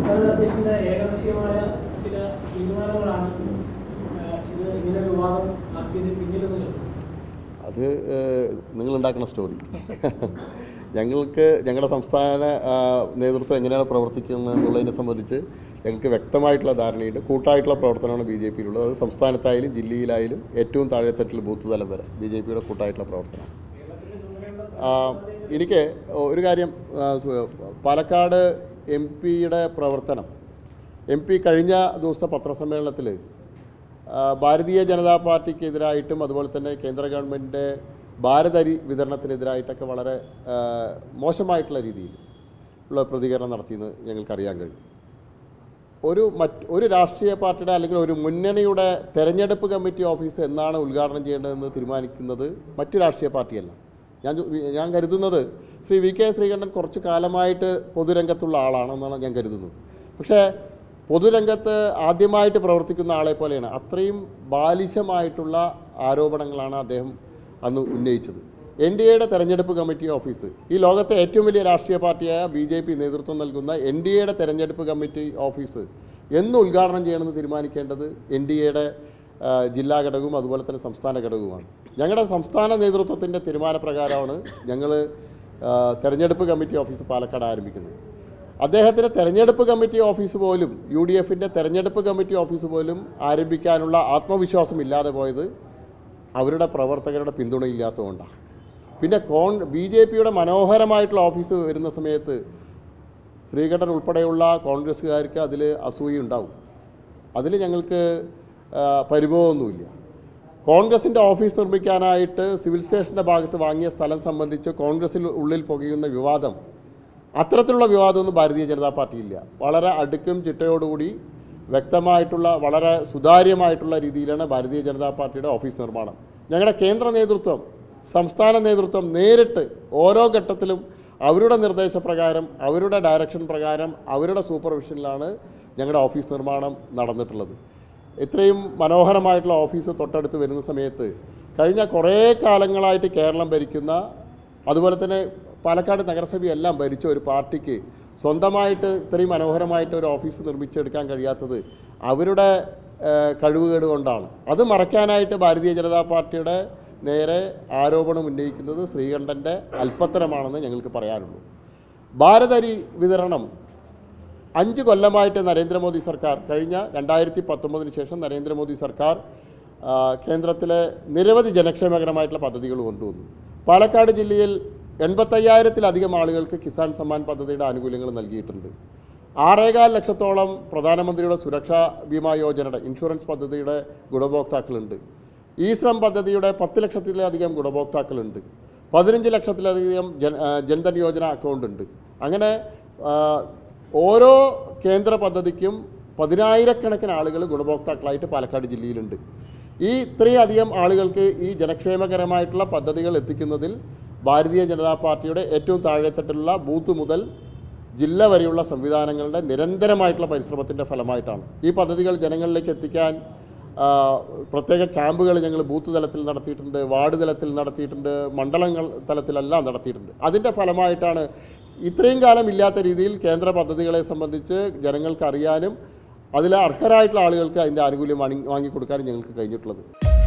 അധ്യക്ഷന്റെ ഏകപക്ഷീയമായ ചില തീരുമാനങ്ങളാണ് ഇത് ഇങ്ങനെ വിവാദം ആക്കിയതിന് പിന്നിലെന്ന് അത് നിങ്ങളുണ്ടാക്കുന്ന സ്റ്റോറി. ഞങ്ങളുടെ സംസ്ഥാന നേതൃത്വം എങ്ങനെയാണ് പ്രവർത്തിക്കുന്നത് എന്നുള്ളതിനെ സംബന്ധിച്ച് ഞങ്ങൾക്ക് വ്യക്തമായിട്ടുള്ള ധാരണയുണ്ട്. കൂട്ടായിട്ടുള്ള പ്രവർത്തനമാണ് ബി ജെ പിയിലുള്ളത്. അത് സംസ്ഥാനത്തായാലും ജില്ലയിലായാലും ഏറ്റവും താഴെത്തട്ടിൽ ബൂത്ത് തലം വരെ ബി ജെ പിയുടെ കൂട്ടായിട്ടുള്ള പ്രവർത്തനം. എനിക്ക് ഒരു കാര്യം, പാലക്കാട് എം പിയുടെ പ്രവർത്തനം, എം പി കഴിഞ്ഞ ദിവസത്തെ പത്രസമ്മേളനത്തിൽ ഭാരതീയ ജനതാ പാർട്ടിക്കെതിരായിട്ടും അതുപോലെ തന്നെ കേന്ദ്ര ഗവൺമെൻറ്റിൻ്റെ ഭാരതരി വിതരണത്തിനെതിരായിട്ടൊക്കെ വളരെ മോശമായിട്ടുള്ള രീതിയിൽ ഉള്ള പ്രതികരണം നടത്തിയെന്ന് ഞങ്ങൾക്കറിയാൻ കഴിയും. ഒരു രാഷ്ട്രീയ പാർട്ടിയുടെ അല്ലെങ്കിൽ ഒരു മുന്നണിയുടെ തെരഞ്ഞെടുപ്പ് കമ്മിറ്റി ഓഫീസ് എന്നാണ് ഉദ്ഘാടനം ചെയ്യേണ്ടതെന്ന് തീരുമാനിക്കുന്നത് മറ്റു രാഷ്ട്രീയ പാർട്ടിയല്ല. ഞാൻ കരുതുന്നത് ശ്രീ വി കെ ശ്രീകണ്ഠൻ കുറച്ച് കാലമായിട്ട് പൊതുരംഗത്തുള്ള ആളാണെന്നാണ് ഞാൻ കരുതുന്നത്. പക്ഷേ പൊതുരംഗത്ത് ആദ്യമായിട്ട് പ്രവർത്തിക്കുന്ന ആളെ പോലെയാണ്. അത്രയും ബാലിശമായിട്ടുള്ള ആരോപണങ്ങളാണ് അദ്ദേഹം അന്ന് ഉന്നയിച്ചത്. എൻ ഡി എയുടെ തെരഞ്ഞെടുപ്പ് കമ്മിറ്റി ഓഫീസ്, ഈ ലോകത്തെ ഏറ്റവും വലിയ രാഷ്ട്രീയ പാർട്ടിയായ ബി ജെ പി നേതൃത്വം നൽകുന്ന എൻ ഡി എയുടെ തെരഞ്ഞെടുപ്പ് കമ്മിറ്റി ഓഫീസ് എന്ന് ഉദ്ഘാടനം ചെയ്യണമെന്ന് തീരുമാനിക്കേണ്ടത് എൻ ഡി എയുടെ ജില്ലാ ഘടകവും അതുപോലെ തന്നെ സംസ്ഥാന ഘടകവുമാണ്. ഞങ്ങളുടെ സംസ്ഥാന നേതൃത്വത്തിൻ്റെ തീരുമാനപ്രകാരമാണ് ഞങ്ങൾ തെരഞ്ഞെടുപ്പ് കമ്മിറ്റി ഓഫീസ് പാലക്കാട് ആരംഭിക്കുന്നത്. അദ്ദേഹത്തിൻ്റെ തെരഞ്ഞെടുപ്പ് കമ്മിറ്റി ഓഫീസ് പോലും, യു ഡി എഫിൻ്റെ തെരഞ്ഞെടുപ്പ് കമ്മിറ്റി ഓഫീസ് പോലും ആരംഭിക്കാനുള്ള ആത്മവിശ്വാസം ഇല്ലാതെ പോയത് അവരുടെ പ്രവർത്തകരുടെ പിന്തുണയില്ലാത്തതുകൊണ്ടാണ്. പിന്നെ ബി ജെ പിയുടെ മനോഹരമായിട്ടുള്ള ഓഫീസ് വരുന്ന സമയത്ത് ശ്രീകണ്ഠൻ ഉൾപ്പെടെയുള്ള കോൺഗ്രസ്സുകാർക്ക് അതിൽ അസൂയുണ്ടാവും. അതിൽ ഞങ്ങൾക്ക് പരിഭവമൊന്നുമില്ല. കോൺഗ്രസിൻ്റെ ഓഫീസ് നിർമ്മിക്കാനായിട്ട് സിവിൽ സ്റ്റേഷൻ്റെ ഭാഗത്ത് വാങ്ങിയ സ്ഥലം സംബന്ധിച്ച് കോൺഗ്രസിൽ ഉള്ളിൽ പുകയുന്ന വിവാദം, അത്തരത്തിലുള്ള വിവാദമൊന്നും ഭാരതീയ ജനതാ പാർട്ടിയില്ല. വളരെ അടുക്കും ചിട്ടയോടുകൂടി വ്യക്തമായിട്ടുള്ള വളരെ സുതാര്യമായിട്ടുള്ള രീതിയിലാണ് ഭാരതീയ ജനതാ പാർട്ടിയുടെ ഓഫീസ് നിർമ്മാണം. ഞങ്ങളുടെ കേന്ദ്ര നേതൃത്വം, സംസ്ഥാന നേതൃത്വം നേരിട്ട് ഓരോ ഘട്ടത്തിലും അവരുടെ നിർദ്ദേശപ്രകാരം, അവരുടെ ഡയറക്ഷൻ പ്രകാരം, അവരുടെ സൂപ്പർവിഷനിലാണ് ഞങ്ങളുടെ ഓഫീസ് നിർമ്മാണം നടന്നിട്ടുള്ളത്. ഇത്രയും മനോഹരമായിട്ടുള്ള ഓഫീസ് തൊട്ടടുത്ത് വരുന്ന സമയത്ത് കഴിഞ്ഞ കുറേ കാലങ്ങളായിട്ട് കേരളം ഭരിക്കുന്ന, അതുപോലെ തന്നെ പാലക്കാട് നഗരസഭയെല്ലാം ഭരിച്ച ഒരു പാർട്ടിക്ക് സ്വന്തമായിട്ട് ഇത്രയും മനോഹരമായിട്ട് ഒരു ഓഫീസ് നിർമ്മിച്ചെടുക്കാൻ കഴിയാത്തത് അവരുടെ കഴിവുകേട് കൊണ്ടാണ്. അത് മറയ്ക്കാനായിട്ട് ഭാരതീയ ജനതാ പാർട്ടിയുടെ നേരെ ആരോപണം ഉന്നയിക്കുന്നത് ശ്രീകണ്ഠൻ്റെ അല്പത്തരമാണെന്ന് ഞങ്ങൾക്ക് പറയാനുള്ളൂ. ഭാരതരി വിതരണം 5 കൊല്ലമായിട്ട് നരേന്ദ്രമോദി സർക്കാർ, കഴിഞ്ഞ 2019 ശേഷം നരേന്ദ്രമോദി സർക്കാർ കേന്ദ്രത്തിലെ നിരവധി ജനക്ഷേമകരമായിട്ടുള്ള പദ്ധതികൾ കൊണ്ടുവന്നു. പാലക്കാട് ജില്ലയിൽ 85,000-ലധികം ആളുകൾക്ക് കിസാൻ സമ്മാൻ പദ്ധതിയുടെ ആനുകൂല്യങ്ങൾ നൽകിയിട്ടുണ്ട്. 6.25 ലക്ഷത്തോളം പ്രധാനമന്ത്രിയുടെ സുരക്ഷാ ബീമാ യോജനയുടെ ഇൻഷുറൻസ് പദ്ധതിയുടെ ഗുണഭോക്താക്കളുണ്ട്. ഈ ശ്രം പദ്ധതിയുടെ 10 ലക്ഷത്തിലധികം ഗുണഭോക്താക്കളുണ്ട്. 15 ലക്ഷത്തിലധികം ജൻധൻ യോജന അക്കൗണ്ട് ഉണ്ട്. അങ്ങനെ ഓരോ കേന്ദ്ര പദ്ധതിക്കും 10,000-കണക്കിന് ആളുകൾ ഗുണഭോക്താക്കളായിട്ട് പാലക്കാട് ജില്ലയിലുണ്ട്. ഈ ഇത്രയധികം ആളുകൾക്ക് ഈ ജനക്ഷേമകരമായിട്ടുള്ള പദ്ധതികൾ എത്തിക്കുന്നതിൽ ഭാരതീയ ജനതാ പാർട്ടിയുടെ ഏറ്റവും താഴെത്തട്ടിലുള്ള ബൂത്ത് മുതൽ ജില്ല വരെയുള്ള സംവിധാനങ്ങളുടെ നിരന്തരമായിട്ടുള്ള പരിശ്രമത്തിൻ്റെ ഫലമായിട്ടാണ് ഈ പദ്ധതികൾ ജനങ്ങളിലേക്ക് എത്തിക്കാൻ പ്രത്യേക ക്യാമ്പുകൾ ഞങ്ങൾ ബൂത്ത് തലത്തിൽ നടത്തിയിട്ടുണ്ട്, വാർഡ് തലത്തിൽ നടത്തിയിട്ടുണ്ട്, മണ്ഡലങ്ങൾ തലത്തിലെല്ലാം നടത്തിയിട്ടുണ്ട്. അതിൻ്റെ ഫലമായിട്ടാണ് ഇത്രയും കാലം ഇല്ലാത്ത രീതിയിൽ കേന്ദ്ര പദ്ധതികളെ സംബന്ധിച്ച് ജനങ്ങൾക്ക് അറിയാനും അതിൽ അർഹരായിട്ടുള്ള ആളുകൾക്ക് അതിൻ്റെ ആനുകൂല്യം വാങ്ങിക്കൊടുക്കാനും ഞങ്ങൾക്ക് കഴിഞ്ഞിട്ടുള്ളത്.